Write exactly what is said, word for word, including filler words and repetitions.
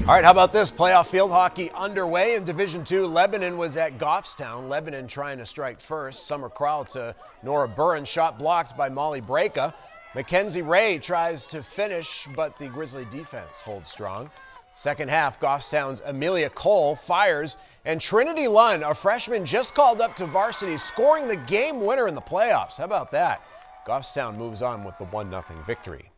All right, how about this? Playoff field hockey underway in Division two. Lebanon was at Goffstown. Lebanon trying to strike first. Summer Crowell to Nora Burren. Shot blocked by Molly Breka. Mackenzie Ray tries to finish, but the Grizzly defense holds strong. Second half, Goffstown's Amelia Cole fires, and Trinity Lunn, a freshman just called up to varsity, scoring the game winner in the playoffs. How about that? Goffstown moves on with the one nothing victory.